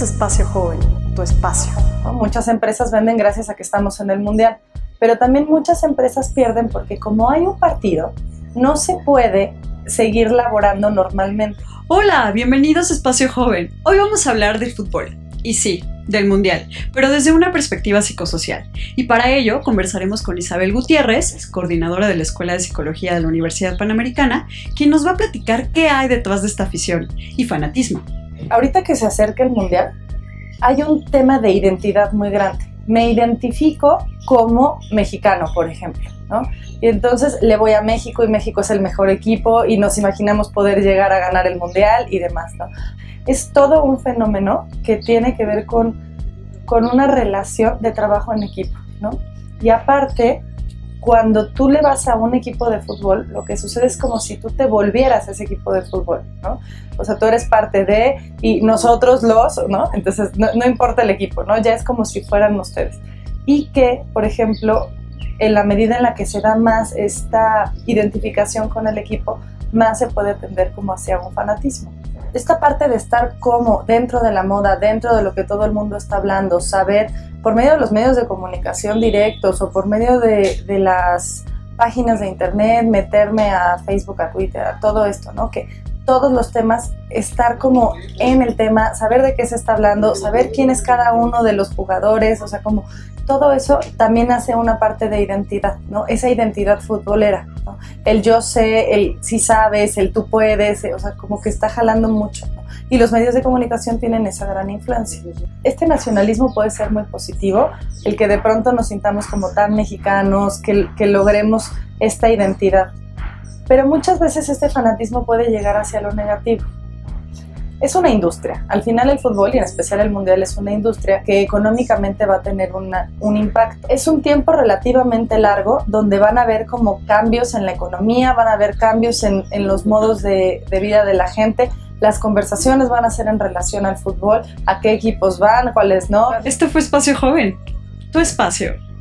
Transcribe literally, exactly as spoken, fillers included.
Espacio Joven, tu espacio. ¿No? Muchas empresas venden gracias a que estamos en el Mundial, pero también muchas empresas pierden porque como hay un partido, no se puede seguir laborando normalmente. Hola, bienvenidos a Espacio Joven. Hoy vamos a hablar del fútbol. Y sí, del Mundial, pero desde una perspectiva psicosocial. Y para ello conversaremos con Isabel Gutiérrez, coordinadora de la Escuela de Psicología de la Universidad Panamericana, quien nos va a platicar qué hay detrás de esta afición y fanatismo. Ahorita que se acerca el Mundial, hay un tema de identidad muy grande. Me identifico como mexicano, por ejemplo, ¿no? Y entonces le voy a México y México es el mejor equipo y nos imaginamos poder llegar a ganar el Mundial y demás, ¿no? Es todo un fenómeno que tiene que ver con, con una relación de trabajo en equipo, ¿no? Y aparte, cuando tú le vas a un equipo de fútbol, lo que sucede es como si tú te volvieras ese equipo de fútbol, ¿no? O sea, tú eres parte de, y nosotros los, ¿no? Entonces, no, no importa el equipo, ¿no? Ya es como si fueran ustedes. Y que, por ejemplo, en la medida en la que se da más esta identificación con el equipo, más se puede tender como hacia un fanatismo. Esta parte de estar como dentro de la moda, dentro de lo que todo el mundo está hablando, saber por medio de los medios de comunicación directos o por medio de, de las páginas de internet, meterme a Facebook, a Twitter, a todo esto, ¿no? Que todos los temas, estar como en el tema, saber de qué se está hablando, saber quién es cada uno de los jugadores, o sea, como todo eso también hace una parte de identidad, ¿no? Esa identidad futbolera, ¿no? El yo sé, el sí sabes, el tú puedes, o sea, como que está jalando mucho, ¿no? Y los medios de comunicación tienen esa gran influencia. Este nacionalismo puede ser muy positivo, el que de pronto nos sintamos como tan mexicanos, que, que logremos esta identidad. Pero muchas veces este fanatismo puede llegar hacia lo negativo. Es una industria. Al final el fútbol, y en especial el Mundial, es una industria que económicamente va a tener una, un impacto. Es un tiempo relativamente largo donde van a haber como cambios en la economía, van a haber cambios en, en los modos de, de vida de la gente. Las conversaciones van a ser en relación al fútbol, a qué equipos van, cuáles no. Esto fue Espacio Joven, tu espacio.